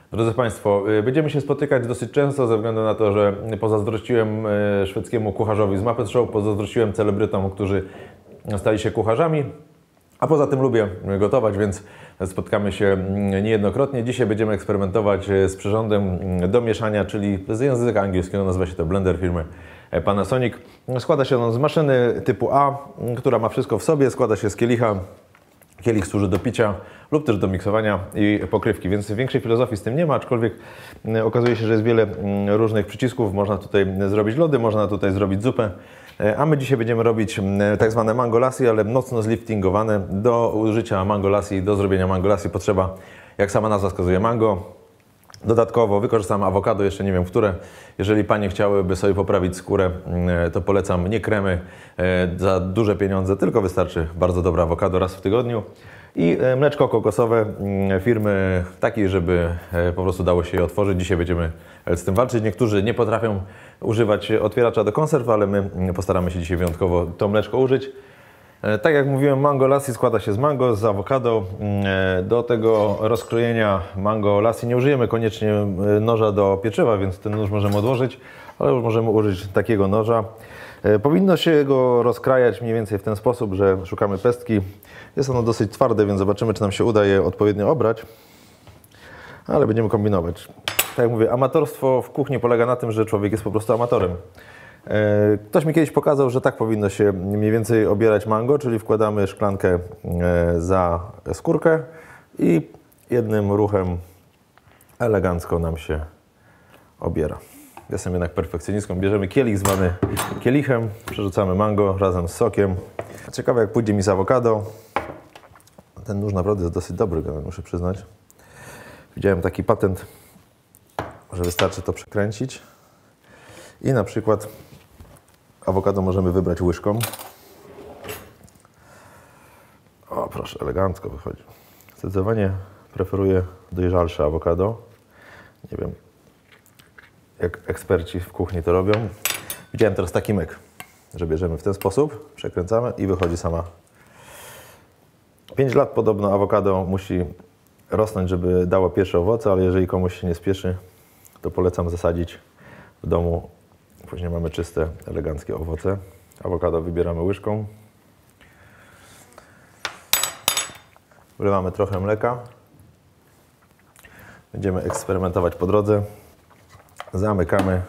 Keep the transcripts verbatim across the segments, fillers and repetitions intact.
Drodzy Państwo, będziemy się spotykać dosyć często ze względu na to, że pozazdrościłem szwedzkiemu kucharzowi z Muppet Show, pozazdrościłem celebrytom, którzy stali się kucharzami, a poza tym lubię gotować, więc spotkamy się niejednokrotnie. Dzisiaj będziemy eksperymentować z przyrządem do mieszania, czyli z języka angielskiego nazywa się to blender firmy Panasonic. Składa się on z maszyny typu A, która ma wszystko w sobie, składa się z kielicha. Kielich służy do picia lub też do miksowania i pokrywki, więc większej filozofii z tym nie ma, aczkolwiek okazuje się, że jest wiele różnych przycisków. Można tutaj zrobić lody, można tutaj zrobić zupę, a my dzisiaj będziemy robić tak zwane mango lassi, ale mocno zliftingowane. Do użycia mango lassi, do zrobienia mango lassi potrzeba, jak sama nazwa wskazuje, mango. Dodatkowo wykorzystam awokado, jeszcze nie wiem które. Jeżeli Panie chciałyby sobie poprawić skórę, to polecam nie kremy za duże pieniądze, tylko wystarczy bardzo dobre awokado raz w tygodniu. I mleczko kokosowe firmy takiej, żeby po prostu dało się je otworzyć. Dzisiaj będziemy z tym walczyć. Niektórzy nie potrafią używać otwieracza do konserw, ale my postaramy się dzisiaj wyjątkowo to mleczko użyć. Tak jak mówiłem, mango lassi składa się z mango, z awokado. Do tego rozkrojenia mango lassi nie użyjemy koniecznie noża do pieczywa, więc ten nóż możemy odłożyć, ale już możemy użyć takiego noża. Powinno się go rozkrajać mniej więcej w ten sposób, że szukamy pestki. Jest ono dosyć twarde, więc zobaczymy, czy nam się uda je odpowiednio obrać. Ale będziemy kombinować. Tak jak mówię, amatorstwo w kuchni polega na tym, że człowiek jest po prostu amatorem. Ktoś mi kiedyś pokazał, że tak powinno się mniej więcej obierać mango, czyli wkładamy szklankę za skórkę i jednym ruchem elegancko nam się obiera. Jestem jednak perfekcjonistką. Bierzemy kielich zwany kielichem, przerzucamy mango razem z sokiem. Ciekawe, jak pójdzie mi z awokado. Ten nóż naprawdę jest dosyć dobry, muszę przyznać. Widziałem taki patent, że wystarczy to przekręcić i na przykład awokado możemy wybrać łyżką. O, proszę, elegancko wychodzi. Zdecydowanie preferuję dojrzalsze awokado. Nie wiem, jak eksperci w kuchni to robią. Widziałem teraz taki myk, że bierzemy w ten sposób, przekręcamy i wychodzi sama. pięć lat podobno awokado musi rosnąć, żeby dało pierwsze owoce, ale jeżeli komuś się nie spieszy, to polecam zasadzić w domu. Później mamy czyste, eleganckie owoce. Awokado wybieramy łyżką. Wlewamy trochę mleka. Będziemy eksperymentować po drodze. Zamykamy.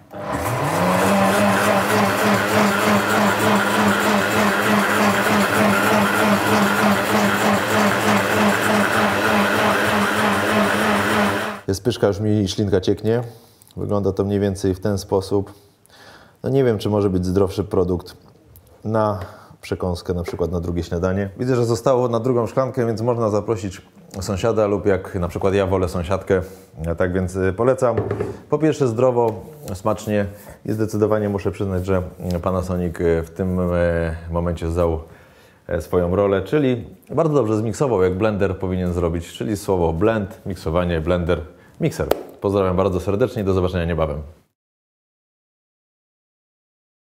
Jest pyszka, już mi ślinka cieknie. Wygląda to mniej więcej w ten sposób. No nie wiem, czy może być zdrowszy produkt na przekąskę, na przykład na drugie śniadanie. Widzę, że zostało na drugą szklankę, więc można zaprosić sąsiada lub jak na przykład ja wolę sąsiadkę. Tak więc polecam. Po pierwsze zdrowo, smacznie i zdecydowanie muszę przyznać, że Panasonic w tym momencie zdał swoją rolę, czyli bardzo dobrze zmiksował, jak blender powinien zrobić, czyli słowo blend, miksowanie, blender, mikser. Pozdrawiam bardzo serdecznie i do zobaczenia niebawem.